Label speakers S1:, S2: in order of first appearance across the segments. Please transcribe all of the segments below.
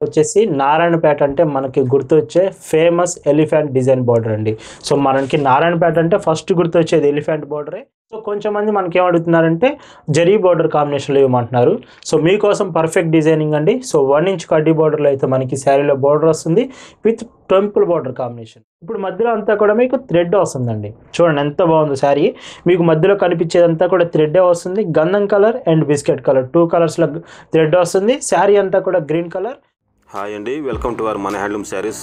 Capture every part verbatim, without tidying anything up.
S1: వచ్చేసి నారాయణపేట అంటే మనకి గుర్తొచ్చే ఫేమస్ ఎలిఫెంట్ డిజైన్ బార్డర్ అండి. సో మనకి నారాయణపేట అంటే ఫస్ట్ గుర్తొచ్చేది ఎలిఫెంట్ బార్డరే. సో కొంచెం మంది మనకి ఏమడుగుతున్నారంటే జరీ బార్డర్ కాంబినేషన్లో ఇవ్వమంటున్నారు. సో మీకోసం పర్ఫెక్ట్ డిజైనింగ్ అండి. సో వన్ ఇంచ్ కడ్డీ బార్డర్లో అయితే మనకి శారీలో బార్డర్ వస్తుంది విత్ టెంపుల్ బార్డర్ కాంబినేషన్. ఇప్పుడు మధ్యలో అంతా కూడా మీకు థ్రెడ్ వస్తుందండి. చూడండి ఎంత బాగుందో శారీ. మీకు మధ్యలో కనిపించేదంతా కూడా థ్రెడ్డే వస్తుంది. గంధం colour and biscuit colour two కలర్స్లో థ్రెడ్ వస్తుంది. శారీ అంతా కూడా గ్రీన్ కలర్.
S2: హాయ్ అండి, వెల్కమ్ టు అవర్ మన హ్యాండ్లూమ్ శారీస్.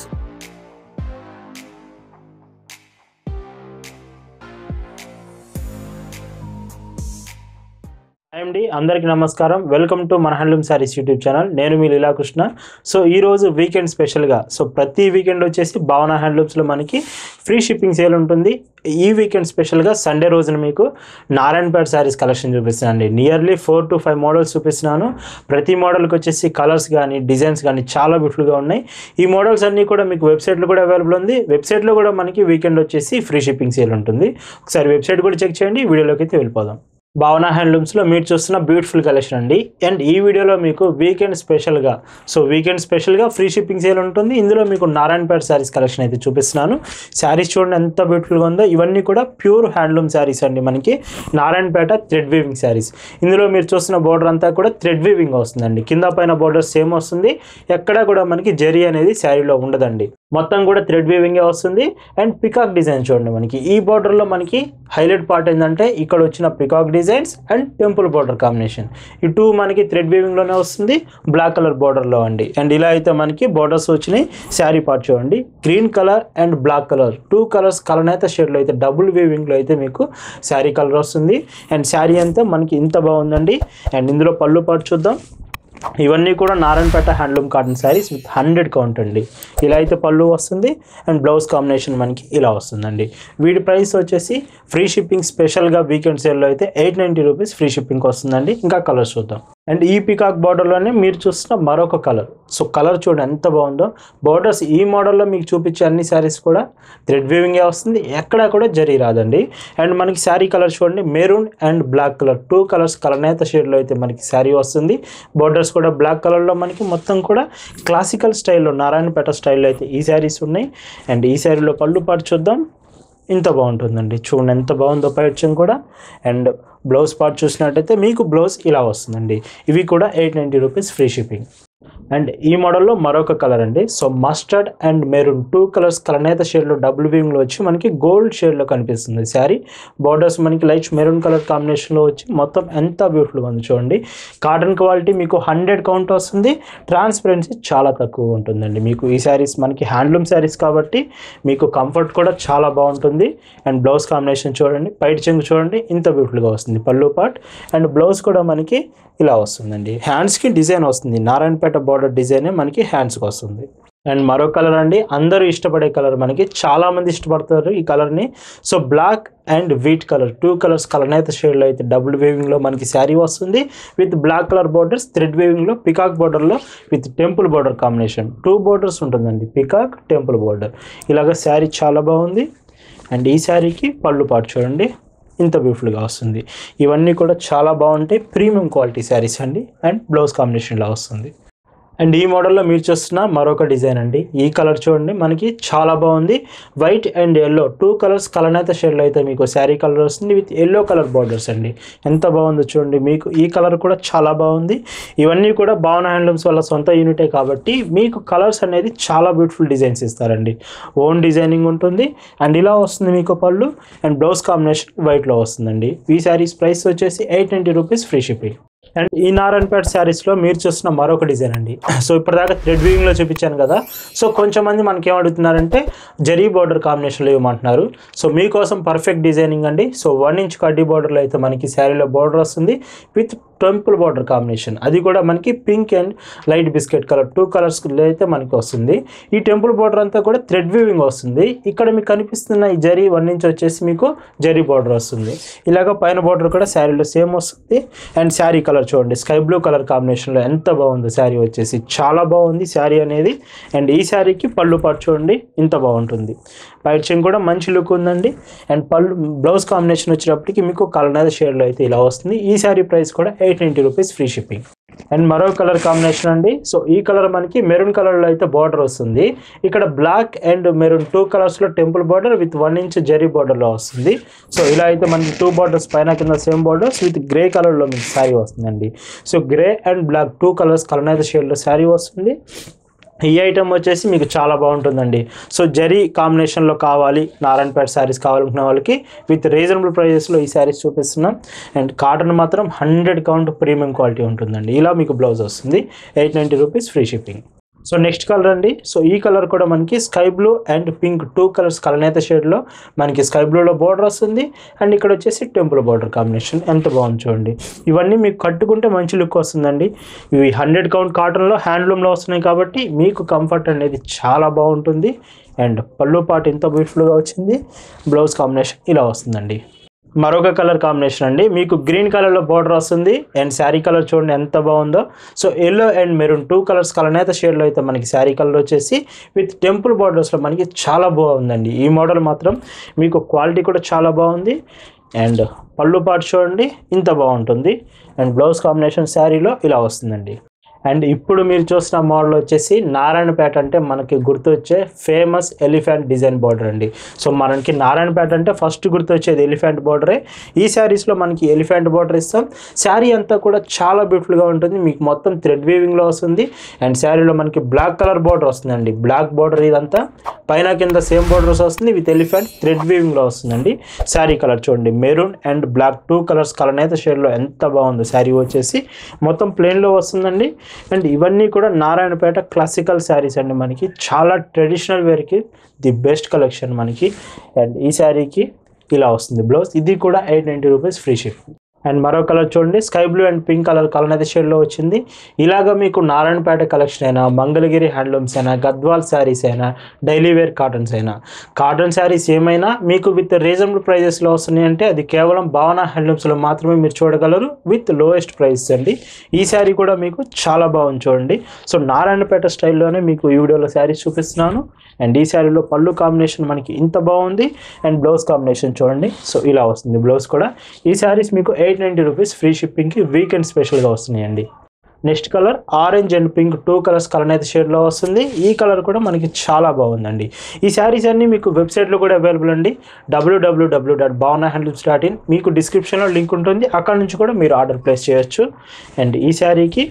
S1: అండి అందరికీ నమస్కారం. వెల్కమ్ టు మన హ్యాండ్లూమ్ శారీస్ యూట్యూబ్ ఛానల్. నేను మీ లీలాకృష్ణ. సో ఈరోజు వీకెండ్ స్పెషల్గా సో ప్రతి వీకెండ్ వచ్చేసి భావన హ్యాండ్లూమ్స్లో మనకి ఫ్రీ షిప్పింగ్ సేల్ ఉంటుంది. ఈ వీకెండ్ స్పెషల్గా సండే రోజున మీకు నారాయణపేట శారీస్ కలెక్షన్ చూపిస్తున్నాను. Nearly four to five models చూపిస్తున్నాను. ప్రతి మోడల్కి వచ్చేసి కలర్స్ కానీ డిజైన్స్ కానీ చాలా బ్యూటిఫుల్గా ఉన్నాయి. ఈ మోడల్స్ అన్నీ కూడా మీకు వెబ్సైట్లో కూడా అవైలబుల్ ఉంది. వెబ్సైట్లో కూడా మనకి వీకెండ్ వచ్చేసి ఫ్రీ షిప్పింగ్ సేల్ ఉంటుంది. ఒకసారి వెబ్సైట్ కూడా చెక్ చేయండి. వీడియోలోకి అయితే వెళ్ళిపోదాం. భావన హ్యాండ్లూమ్స్లో మీరు చూస్తున్న బ్యూటిఫుల్ కలెక్షన్ అండి. అండ్ ఈ వీడియోలో మీకు వీకెండ్ స్పెషల్గా సో వీకెండ్ స్పెషల్గా ఫ్రీ షిప్పింగ్ సేల్ ఉంటుంది. ఇందులో మీకు నారాయణపేట శారీస్ కలెక్షన్ అయితే చూపిస్తున్నాను. శారీస్ చూడండి ఎంత బ్యూటిఫుల్గా ఉందో. ఇవన్నీ కూడా ప్యూర్ హ్యాండ్లూమ్ శారీస్ అండి. మనకి నారాయణపేట థ్రెడ్ వీవింగ్ శారీస్. ఇందులో మీరు చూస్తున్న బోర్డర్ అంతా కూడా థ్రెడ్ వీవింగ్ వస్తుందండి. కింద పైన బోర్డర్ సేమ్ వస్తుంది. ఎక్కడా కూడా మనకి జరీ అనేది శారీలో ఉండదండి. మొత్తం కూడా థ్రెడ్ వీవింగే వస్తుంది. అండ్ పికాక్ డిజైన్ చూడండి. మనకి ఈ బార్డర్లో మనకి హైలైట్ పార్ట్ ఏంటంటే ఇక్కడ వచ్చిన peacock designs and temple border combination. ఈ టూ మనకి థ్రెడ్ వీవింగ్లోనే వస్తుంది. బ్లాక్ కలర్ బార్డర్లో అండి. అండ్ ఇలా అయితే మనకి బార్డర్స్ వచ్చినాయి. శారీ పార్ట్ చూడండి. Green colour and black colour two colours కలనేత షేడ్లో అయితే డబుల్ వీవింగ్లో అయితే మీకు శారీ కలర్ వస్తుంది. అండ్ శారీ అంతా మనకి ఇంత బాగుందండి. అండ్ ఇందులో పళ్ళు పార్ట్ చూద్దాం. ఇవన్నీ కూడా Narayanpet handloom cotton saris with hundred count అండి. ఇలా అయితే పళ్ళు వస్తుంది. అండ్ బ్లౌజ్ కాంబినేషన్ మనకి ఇలా వస్తుందండి. వీటి ప్రైస్ వచ్చేసి ఫ్రీ షిప్పింగ్ స్పెషల్గా వీకెండ్ సేల్లో అయితే eight ninety rupees free shipping వస్తుందండి. ఇంకా కలర్స్ చూద్దాం. అండ్ ఈ పికాక్ బార్డర్లోనే మీరు చూస్తున్న మరొక కలర్. సో కలర్ చూడండి ఎంత బాగుందో. బార్డర్స్ ఈ మోడల్లో మీకు చూపించే అన్ని శారీస్ కూడా థ్రెడ్ వీవింగే వస్తుంది. ఎక్కడా కూడా జరీ రాదండి. అండ్ మనకి శారీ కలర్ చూడండి. Maroon and black colour two colours కలనేత షేడ్లో అయితే మనకి శారీ వస్తుంది. బార్డర్స్ కూడా బ్లాక్ కలర్లో మనకి మొత్తం కూడా క్లాసికల్ స్టైల్లో నారాయణపేట స్టైల్లో అయితే ఈ శారీస్ ఉన్నాయి. అండ్ ఈ శారీలో పళ్ళు పాటు చూద్దాం. ఇంత బాగుంటుందండి. చూడండి ఎంత బాగుందో పైచం కూడా. అండ్ బ్లౌజ్ పార్ట్ చూసినట్టయితే మీకు బ్లౌజ్ ఇలా వస్తుందండి. ఇవి కూడా eight ninety rupees free shipping. And ఈ మోడల్లో మరొక కలర్ అండి. So mustard and maroon two colours కలనేత షేడ్లో డబుల్ వీవింగ్లో వచ్చి మనకి గోల్డ్ షేడ్లో కనిపిస్తుంది శారీ. బార్డర్స్ మనకి లైట్ మెరూన్ కలర్ కాంబినేషన్లో వచ్చి మొత్తం ఎంత బ్యూటిఫుల్గా ఉంది చూడండి. కాటన్ క్వాలిటీ మీకు హండ్రెడ్ కౌంట్ వస్తుంది. ట్రాన్స్పరెన్సీ చాలా తక్కువ ఉంటుందండి. మీకు ఈ శారీస్ మనకి హ్యాండ్లూమ్ శారీస్ కాబట్టి మీకు కంఫర్ట్ కూడా చాలా బాగుంటుంది. అండ్ బ్లౌజ్ కాంబినేషన్ చూడండి. పైట్ చెంగు చూడండి ఇంత బ్యూటిఫుల్గా వస్తుంది పళ్ళు పార్ట్. అండ్ బ్లౌజ్ కూడా మనకి ఇలా వస్తుందండి. హ్యాండ్స్కి డిజైన్ వస్తుంది. నారాయణపేట బార్డర్ డిజైనే మనకి హ్యాండ్స్కి వస్తుంది. అండ్ మరో కలర్ అండి. అందరూ ఇష్టపడే కలర్. మనకి చాలామంది ఇష్టపడతారు ఈ కలర్ని. So black and wheat colour two colours కలనేత షేడ్లో అయితే డబుల్ వేవింగ్లో మనకి శారీ వస్తుంది. With black colour borders thread వేవింగ్లో పికాక్ బార్డర్లో with temple border combination two borders ఉంటుందండి. పికాక్ టెంపుల్ బార్డర్ ఇలాగ శారీ చాలా బాగుంది. అండ్ ఈ శారీకి పళ్ళు పాటు చూడండి ఇంత బ్యూటిఫుల్గా వస్తుంది. ఇవన్నీ కూడా చాలా బాగుంటాయి. ప్రీమియం క్వాలిటీ శారీస్ అండి. అండ్ బ్లౌజ్ కాంబినేషన్లో వస్తుంది. అండ్ ఈ మోడల్లో మీరు చూస్తున్న మరొక డిజైన్ అండి. ఈ కలర్ చూడండి మనకి చాలా బాగుంది. White and yellow two colours కలనేత షేడ్లో అయితే మీకు శారీ కలర్ వస్తుంది విత్ ఎల్లో కలర్ బార్డర్స్ అండి. ఎంత బాగుందో చూడండి. మీకు ఈ కలర్ కూడా చాలా బాగుంది. ఇవన్నీ కూడా భావన హ్యాండ్లూమ్స్ వల్ల సొంత యూనిటే కాబట్టి మీకు కలర్స్ అనేది చాలా బ్యూటిఫుల్ డిజైన్స్ ఇస్తారండి. ఓన్ డిజైనింగ్ ఉంటుంది. అండ్ ఇలా వస్తుంది మీకు పళ్ళు. అండ్ బ్లౌజ్ కాంబినేషన్ వైట్లో వస్తుందండి. ఈ శారీస్ ప్రైస్ వచ్చేసి eight ninety rupees free shipping. And ఈ నారాయణపేట శారీస్లో మీరు చూస్తున్న మరొక డిజైన్ అండి. సో ఇప్పటిదాకా థ్రెడ్ వీవింగ్లో చూపించాను కదా. సో కొంచెం మంది మనకి ఏమడుగుతున్నారంటే జరీ బార్డర్ కాంబినేషన్లో ఇవ్వమంటున్నారు. సో మీకోసం పర్ఫెక్ట్ డిజైనింగ్ అండి. సో వన్ ఇంచ్ కడ్డీ బార్డర్లో అయితే మనకి శారీలో బార్డర్ వస్తుంది విత్ టెంపుల్ బార్డర్ కాంబినేషన్. అది కూడా మనకి pink and light biscuit colour two colours అయితే మనకి వస్తుంది. ఈ టెంపుల్ బార్డర్ అంతా కూడా థ్రెడ్ వీవింగ్ వస్తుంది. ఇక్కడ మీకు కనిపిస్తున్న ఈ జరీ వన్ ఇంచ్ వచ్చేసి మీకు జరీ బార్డర్ వస్తుంది. ఇలాగ పైన బార్డర్ కూడా శారీలో సేమ్ వస్తుంది. అండ్ శారీ కలర్ చూడండి స్కై బ్లూ కలర్ కాంబినేషన్లో ఎంత బాగుంది శారీ వచ్చేసి. చాలా బాగుంది శారీ అనేది. అండ్ ఈ శారీకి పళ్ళు పాటు చూడండి ఇంత బాగుంటుంది. పైట్ చెంగు కూడా మంచి లుక్ ఉందండి. అండ్ పళ్ళు బ్లౌజ్ కాంబినేషన్ వచ్చేటప్పటికి మీకు కలర్ షేడ్లో అయితే ఇలా వస్తుంది. ఈ శారీ ప్రైస్ కూడా eight ninety rupees free shipping. And మరో కలర్ కాంబినేషన్ అండి. సో ఈ కలర్ మనకి మెరూన్ కలర్లో అయితే బార్డర్ వస్తుంది. ఇక్కడ బ్లాక్ అండ్ మెరూన్ టూ కలర్స్లో temple border with one inch zari బార్డర్లో వస్తుంది. సో ఇలా అయితే మనకి టూ బార్డర్స్ పైన కింద సేమ్ బార్డర్స్ విత్ గ్రే కలర్లో మీకు శారీ వస్తుందండి. So grey and black two colours కలనైతే షేడ్లో శారీ వస్తుంది. ఈ ఐటమ్ వచ్చేసి మీకు చాలా బాగుంటుందండి. సో జరీ కాంబినేషన్లో కావాలి, నారాయణపేట శారీస్ కావాలనుకున్న వాళ్ళకి విత్ రీజనబుల్ ప్రైజెస్లో ఈ శారీస్ చూపిస్తున్నాం. అండ్ కాటన్ మాత్రం హండ్రెడ్ కౌంట్ ప్రీమియం క్వాలిటీ ఉంటుందండి. ఇలా మీకు బ్లౌజ్ వస్తుంది. Eight ninety rupees free shipping. So next colour అండి. సో ఈ కలర్ కూడా మనకి sky blue and pink two colours కలనేత షేడ్లో మనకి స్కై బ్లూలో బార్డర్ వస్తుంది. అండ్ ఇక్కడ వచ్చేసి టెంపుల్ బార్డర్ కాంబినేషన్ ఎంత బాగుంది చూడండి. ఇవన్నీ మీకు కట్టుకుంటే మంచి లుక్ వస్తుందండి. ఇవి హండ్రెడ్ కౌంట్ కాటన్లో హ్యాండ్లూమ్లో వస్తున్నాయి కాబట్టి మీకు కంఫర్ట్ అనేది చాలా బాగుంటుంది. అండ్ పళ్ళు పాటు ఎంత బ్యూటిఫుల్గా వచ్చింది. బ్లౌజ్ కాంబినేషన్ ఇలా వస్తుందండి. మరొక కలర్ కాంబినేషన్ అండి. మీకు గ్రీన్ కలర్లో బార్డర్ వస్తుంది. అండ్ శారీ కలర్ చూడండి ఎంత బాగుందో. So yellow and maroon two colours కలనేత షేడ్లో అయితే మనకి శారీ కలర్ వచ్చేసి విత్ టెంపుల్ బార్డర్స్లో మనకి చాలా బాగుందండి. ఈ మోడల్ మాత్రం మీకు క్వాలిటీ కూడా చాలా బాగుంది. అండ్ పళ్ళు పాటు చూడండి ఇంత బాగుంటుంది. అండ్ బ్లౌజ్ కాంబినేషన్ శారీలో ఇలా వస్తుందండి. అండ్ ఇప్పుడు మీరు చూసిన మోడల్ వచ్చేసి నారాయణపేట అంటే మనకి గుర్తొచ్చే ఫేమస్ ఎలిఫెంట్ డిజైన్ బార్డర్ అండి. సో మనకి నారాయణపేట అంటే ఫస్ట్ గుర్తొచ్చేది ఎలిఫెంట్ బార్డరే. ఈ శారీస్లో మనకి ఎలిఫెంట్ బార్డర్ ఇస్తాం. శారీ అంతా కూడా చాలా బ్యూటిఫుల్గా ఉంటుంది. మీకు మొత్తం థ్రెడ్ వీవింగ్లో వస్తుంది. అండ్ శారీలో మనకి బ్లాక్ కలర్ బార్డర్ వస్తుందండి. బ్లాక్ బార్డర్ ఇదంతా పైన కింద సేమ్ బార్డర్స్ వస్తుంది విత్ ఎలిఫెంట్ థ్రెడ్ వీవింగ్లో వస్తుందండి. శారీ కలర్ చూడండి maroon and black two colours కలనేత షేడ్లో ఎంత బాగుందో. శారీ వచ్చేసి మొత్తం ప్లెయిన్లో వస్తుందండి. అండ్ ఇవన్నీ కూడా నారాయణపేట క్లాసికల్ శారీస్ అండి. మనకి చాలా ట్రెడిషనల్ వేర్కి ది బెస్ట్ కలెక్షన్ మనకి. అండ్ ఈ శారీకి ఇలా వస్తుంది బ్లౌజ్. ఇది కూడా eight ninety rupees free ship. And మరో కలర్ చూడండి sky blue and pink colour కలనేత షేడ్లో వచ్చింది. ఇలాగ మీకు నారాయణపేట కలెక్షన్ అయినా, మంగళగిరి హ్యాండ్లూమ్స్ అయినా, గద్వాల్ శారీస్ అయినా, డైలీ వేర్ కాటన్స్ అయినా, కాటన్ శారీస్ ఏమైనా మీకు విత్ రీజనబుల్ ప్రైజెస్లో వస్తున్నాయి అంటే అది కేవలం భావన హ్యాండ్లూమ్స్లో మాత్రమే మీరు చూడగలరు విత్ లోయెస్ట్ ప్రైస్ అండి. ఈ శారీ కూడా మీకు చాలా బాగుంది చూడండి. సో నారాయణపేట స్టైల్లోనే మీకు ఈ వీడియోలో శారీస్ చూపిస్తున్నాను. అండ్ ఈ శారీలో పళ్ళు కాంబినేషన్ మనకి ఇంత బాగుంది. అండ్ బ్లౌజ్ కాంబినేషన్ చూడండి. సో ఇలా వస్తుంది బ్లౌజ్ కూడా. ఈ శారీస్ మీకు ఎయిట్ నైంటీ రూపీస్ ఫ్రీ షిప్పింగ్కి వీకెండ్ స్పెషల్గా వస్తున్నాయండి. Next colour orange and pink two colours కలనేత షేడ్లో వస్తుంది. ఈ కలర్ కూడా మనకి చాలా బాగుందండి. ఈ శారీస్ అన్నీ మీకు వెబ్సైట్లో కూడా అవైలబుల్ అండి. W W W dot Bhavana handlooms dot in మీకు డిస్క్రిప్షన్లో లింక్ ఉంటుంది. అక్కడ నుంచి కూడా మీరు ఆర్డర్ ప్లేస్ చేయొచ్చు. అండ్ ఈ శారీకి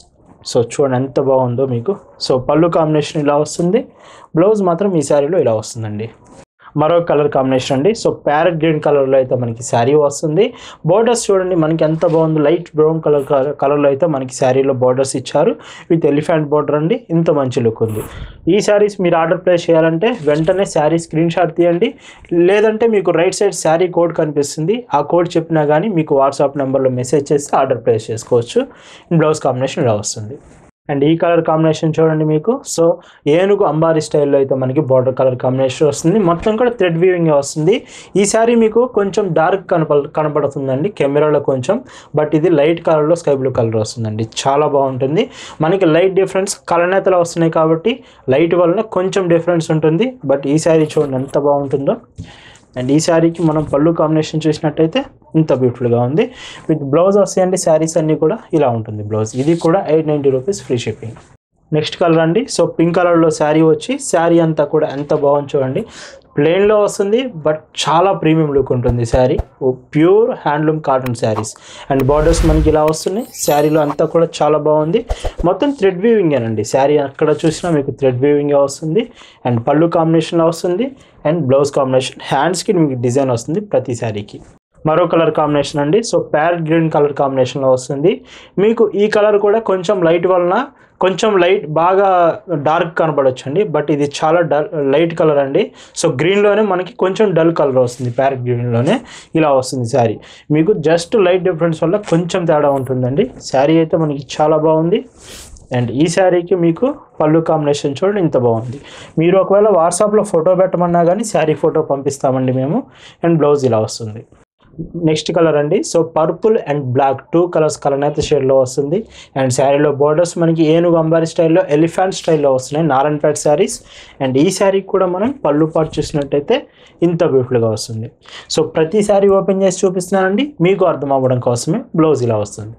S1: సో చూడండి ఎంత బాగుందో మీకు. సో పళ్ళు కాంబినేషన్ ఇలా వస్తుంది. బ్లౌజ్ మాత్రం ఈ శారీలో ఇలా వస్తుందండి. మరో కలర్ కాంబినేషన్ అండి. సో ప్యారెట్ గ్రీన్ కలర్లో అయితే మనకి శారీ వస్తుంది. బోర్డర్స్ చూడండి మనకి ఎంత బాగుంది. లైట్ బ్రౌన్ కలర్ కలర్లో అయితే మనకి శారీలో బోర్డర్స్ ఇచ్చారు విత్ ఎలిఫెంట్ బోర్డర్ అండి. ఇంత మంచి లుక్ ఉంది. ఈ శారీస్ మీరు ఆర్డర్ ప్లేస్ చేయాలంటే వెంటనే శారీ స్క్రీన్ షాట్ తీయండి. లేదంటే మీకు రైట్ సైడ్ శారీ కోడ్ కనిపిస్తుంది. ఆ కోడ్ చెప్పినా కానీ మీకు వాట్సాప్ నెంబర్లో మెసేజ్ చేసి ఆర్డర్ ప్లేస్ చేసుకోవచ్చు. బ్లౌజ్ కాంబినేషన్ ఇలా వస్తుంది. అండ్ ఈ కలర్ కాంబినేషన్ చూడండి మీకు. సో ఏనుగు అంబారీ స్టైల్లో అయితే మనకి బార్డర్ కలర్ కాంబినేషన్ వస్తుంది. మొత్తం కూడా థ్రెడ్ వీవింగ్ వస్తుంది. ఈ శారీ మీకు కొంచెం డార్క్ కనప కనపడుతుందండి కెమెరాలో కొంచెం. బట్ ఇది లైట్ కలర్లో స్కై బ్లూ కలర్ వస్తుందండి. చాలా బాగుంటుంది. మనకి లైట్ డిఫరెన్స్ కలనేతలు వస్తున్నాయి కాబట్టి లైట్ వలన కొంచెం డిఫరెన్స్ ఉంటుంది. బట్ ఈ శారీ చూడండి ఎంత బాగుంటుందో. అండ్ ఈ శారీకి మనం పళ్ళు కాంబినేషన్ చూసినట్టయితే ఇంత బ్యూటిఫుల్గా ఉంది. విత్ బ్లౌజ్ వస్తాయండి. శారీస్ అన్నీ కూడా ఇలా ఉంటుంది బ్లౌజ్. ఇది కూడా eight ninety rupees free shipping. Next colour అండి. సో పింక్ కలర్లో శారీ వచ్చి శారీ అంతా కూడా ఎంత బాగుంది చూడండి. ప్లెయిన్లో వస్తుంది బట్ చాలా ప్రీమియం లుక్ ఉంటుంది sari. Pure handloom cotton saris. And borders మనకి ఇలా వస్తున్నాయి. శారీలో అంతా కూడా చాలా బాగుంది. మొత్తం థ్రెడ్ వీవింగేనండి. శారీ అక్కడ చూసినా మీకు థ్రెడ్ వీవింగే వస్తుంది. అండ్ పళ్ళు కాంబినేషన్లో వస్తుంది. అండ్ బ్లౌజ్ కాంబినేషన్ హ్యాండ్స్కి మీకు డిజైన్ వస్తుంది ప్రతి శారీకి. మరో కలర్ కాంబినేషన్ అండి. సో ప్యారెట్ గ్రీన్ కలర్ కాంబినేషన్లో వస్తుంది. మీకు ఈ కలర్ కూడా కొంచెం లైట్ వలన కొంచెం లైట్ బాగా డార్క్ కనపడవచ్చు అండి. బట్ ఇది చాలా డల్ లైట్ కలర్ అండి. సో గ్రీన్లోనే మనకి కొంచెం డల్ కలర్ వస్తుంది. ప్యారెట్ గ్రీన్లోనే ఇలా వస్తుంది శారీ. మీకు జస్ట్ లైట్ డిఫరెన్స్ వల్ల కొంచెం తేడా ఉంటుందండి. శారీ అయితే మనకి చాలా బాగుంది. అండ్ ఈ శారీకి మీకు పళ్ళు కాంబినేషన్ చూడండి ఇంత బాగుంది. మీరు ఒకవేళ వాట్సాప్లో ఫోటో పెట్టమన్నా కానీ శారీ ఫోటో పంపిస్తామండి మేము. అండ్ బ్లౌజ్ ఇలా వస్తుంది. నెక్స్ట్ కలర్ అండి. So purple and black two colours కలనేత షేడ్లో వస్తుంది. అండ్ శారీలో బార్డర్స్ మనకి ఏనుగు అంబారీ స్టైల్లో ఎలిఫెంట్ స్టైల్లో వస్తున్నాయి నారాయణపేట శారీస్. అండ్ ఈ శారీకి కూడా మనం పళ్ళు పాటు చూసినట్టయితే ఇంత బ్యూటిఫుల్గా వస్తుంది. సో ప్రతి శారీ ఓపెన్ చేసి చూపిస్తున్నానండి మీకు అర్థం అవ్వడం కోసమే. బ్లౌజ్ ఇలా వస్తుంది.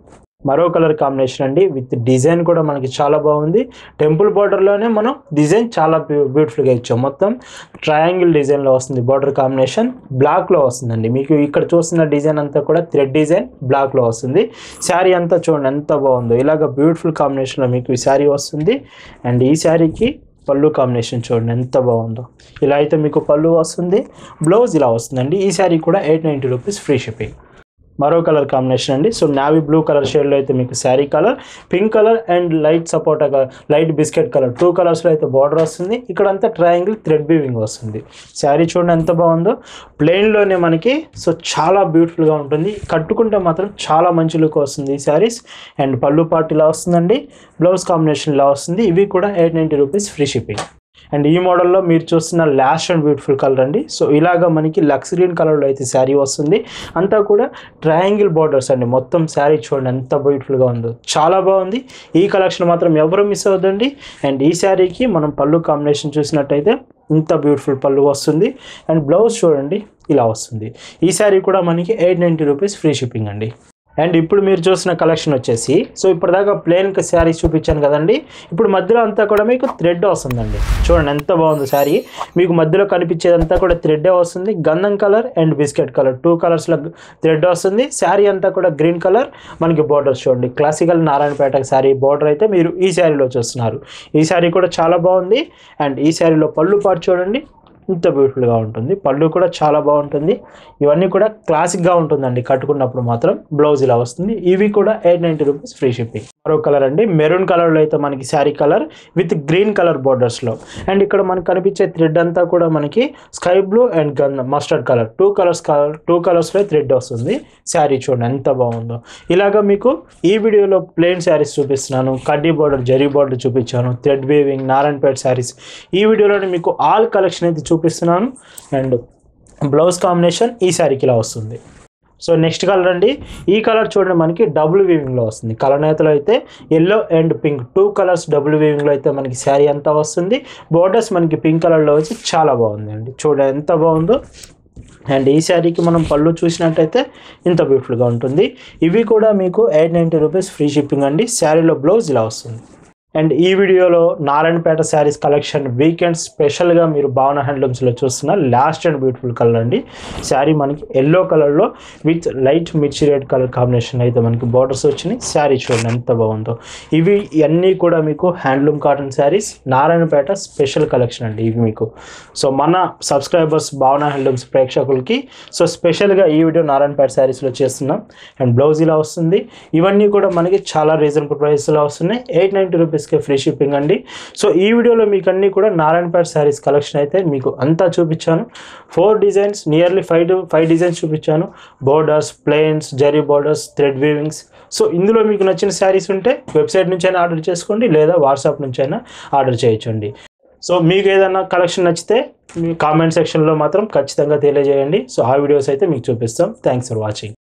S1: మరో కలర్ కాంబినేషన్ అండి, విత్ డిజైన్ కూడా మనకి చాలా బాగుంది. టెంపుల్ బార్డర్లోనే మనం డిజైన్ చాలా బ్యూటిఫుల్గా ఇచ్చాం. మొత్తం ట్రయాంగిల్ డిజైన్లో వస్తుంది. బార్డర్ కాంబినేషన్ బ్లాక్లో వస్తుందండి. మీకు ఇక్కడ చూస్తున్న డిజైన్ అంతా కూడా థ్రెడ్ డిజైన్ బ్లాక్లో వస్తుంది. శారీ అంతా చూడండి ఎంత బాగుందో. ఇలాగ బ్యూటిఫుల్ కాంబినేషన్లో మీకు ఈ శారీ వస్తుంది. అండ్ ఈ శారీకి పళ్ళు కాంబినేషన్ చూడండి ఎంత బాగుందో. ఇలా అయితే మీకు పళ్ళు వస్తుంది, బ్లౌజ్ ఇలా వస్తుందండి. ఈ శారీ కూడా eight ninety rupees free shipping. మరో కలర్ కాంబినేషన్ అండి. సో నావీ బ్లూ కలర్ షేడ్లో అయితే మీకు sari colour, pink colour and light sapota colour, light biscuit colour, two కలర్స్లో అయితే బార్డర్ వస్తుంది. ఇక్కడంతా ట్రయాంగిల్ థ్రెడ్ వీవింగ్ వస్తుంది. శారీ చూడండి ఎంత బాగుందో. ప్లెయిన్లోనే మనకి సో చాలా బ్యూటిఫుల్గా ఉంటుంది. కట్టుకుంటే మాత్రం చాలా మంచి లుక్ వస్తుంది ఈ శారీస్. అండ్ పళ్ళు పార్ట్ ఇలా వస్తుందండి, బ్లౌజ్ కాంబినేషన్ ఇలా వస్తుంది. ఇవి కూడా eight ninety rupees free shipping. And ఈ మోడల్లో మీరు చూస్తున్న లాస్ట్ అండ్ బ్యూటిఫుల్ కలర్ అండి. సో ఇలాగా మనకి లక్స్ గ్రీన్ కలర్లో అయితే శారీ వస్తుంది. అంతా కూడా ట్రయాంగిల్ బార్డర్స్ అండి. మొత్తం శారీ చూడండి ఎంత బ్యూటిఫుల్గా ఉందో, చాలా బాగుంది. ఈ కలెక్షన్ మాత్రం ఎవరు మిస్ అవ్వద్దండి. అండ్ ఈ శారీకి మనం పళ్ళు కాంబినేషన్ చూసినట్టయితే ఇంత బ్యూటిఫుల్ పళ్ళు వస్తుంది. అండ్ బ్లౌజ్ చూడండి ఇలా వస్తుంది. ఈ శారీ కూడా మనకి eight ninety rupees free shipping అండి. అండ్ ఇప్పుడు మీరు చూసిన కలెక్షన్ వచ్చేసి, సో ఇప్పటిదాకా ప్లెయిన్ శారీస్ చూపించాను కదండి. ఇప్పుడు మధ్యలో అంతా కూడా మీకు థ్రెడ్ వస్తుందండి. చూడండి ఎంత బాగుంది శారీ. మీకు మధ్యలో కనిపించేదంతా కూడా థ్రెడ్డే వస్తుంది. గంధం colour and biscuit colour two కలర్స్లో థ్రెడ్ వస్తుంది. శారీ అంతా కూడా గ్రీన్ కలర్. మనకి బార్డర్స్ చూడండి, క్లాసికల్ నారాయణపేట శారీ బార్డర్ అయితే మీరు ఈ శారీలో చూస్తున్నారు. ఈ శారీ కూడా చాలా బాగుంది. అండ్ ఈ శారీలో పళ్ళు పార్ట్ చూడండి ఇంత బ్యూటిఫుల్గా ఉంటుంది. పళ్ళు కూడా చాలా బాగుంటుంది. ఇవన్నీ కూడా క్లాసిక్గా ఉంటుందండి. కట్టుకున్నప్పుడు మాత్రం బ్లౌజ్ ఇలా వస్తుంది. ఇవి కూడా eight ninety rupees free shipping. మరో కలర్ అండి, మెరూన్ కలర్లో అయితే మనకి sari colour with green colour బార్డర్స్లో. అండ్ ఇక్కడ మనకు కనిపించే థ్రెడ్ అంతా కూడా మనకి sky blue and gun mustard colour two colours colour two కలర్స్లో థ్రెడ్ వస్తుంది. శారీ చూడండి ఎంత బాగుందో. ఇలాగా మీకు ఈ వీడియోలో ప్లెయిన్ శారీస్ చూపిస్తున్నాను, కడ్డీ బార్డర్, జరీ బార్డర్ చూపించాను, థ్రెడ్ వీవింగ్, నారాయణపేట శారీస్. ఈ వీడియోలోనే మీకు ఆల్ కలెక్షన్ అయితే చూపిస్తున్నాను. అండ్ బ్లౌజ్ కాంబినేషన్ ఈ శారీకి ఇలా వస్తుంది. సో నెక్స్ట్ కలర్ అండి, ఈ కలర్ చూడండి మనకి డబుల్ వీవింగ్లో వస్తుంది. కలనేతలో అయితే yellow and pink two colours double వీవింగ్లో అయితే మనకి శారీ అంతా వస్తుంది. బోర్డర్స్ మనకి పింక్ కలర్లో వచ్చి చాలా బాగుంది అండి. చూడండి ఎంత బాగుందో. అండ్ ఈ శారీకి మనం పళ్ళు చూసినట్టయితే ఇంత బ్యూటిఫుల్గా ఉంటుంది. ఇవి కూడా మీకు eight ninety rupees free shipping అండి. శారీలో బ్లౌజ్ ఇలా వస్తుంది. అండ్ ఈ వీడియోలో నారాయణపేట శారీస్ కలెక్షన్ వీకెండ్ స్పెషల్గా మీరు భావన హ్యాండ్లూమ్స్లో చూస్తున్న లాస్ట్ అండ్ బ్యూటిఫుల్ కలర్ అండి. శారీ మనకి ఎల్లో కలర్లో విత్ లైట్ మిర్చి రెడ్ కలర్ కాంబినేషన్ అయితే మనకి బార్డర్స్ వచ్చినాయి. శారీ చూడండి ఎంత బాగుందో. ఇవి ఇవన్నీ కూడా మీకు handloom cotton saris, Narayanpet special collection అండి ఇవి మీకు. సో మన సబ్స్క్రైబర్స్ భావన హ్యాండ్లూమ్స్ ప్రేక్షకులకి సో స్పెషల్గా ఈ వీడియో నారాయణపేట శారీస్లో చేస్తున్నాం. అండ్ బ్లౌజ్ ఇలా వస్తుంది. ఇవన్నీ కూడా మనకి చాలా రీజనబుల్ ప్రైస్లో వస్తున్నాయి. Eight ninety rupees free shipping అండి. సో ఈ వీడియోలో మీకు అన్ని కూడా నారాయణపేట శారీస్ కలెక్షన్ అయితే మీకు అంతా చూపించాను. Four designs, nearly five five designs చూపించాను. Borders, plains, zari borders, thread weavings. So ఇందులో మీకు నచ్చిన శారీస్ ఉంటే వెబ్సైట్ నుంచి అయినా ఆర్డర్ చేసుకోండి, లేదా వాట్సాప్ నుంచి అయినా ఆర్డర్ చేయొచ్చండి. సో మీకు ఏదైనా కలెక్షన్ నచ్చితే మీ కామెంట్ సెక్షన్లో మాత్రం ఖచ్చితంగా తెలియజేయండి. సో ఆ వీడియోస్ అయితే మీకు చూపిస్తాం. Thanks for watching.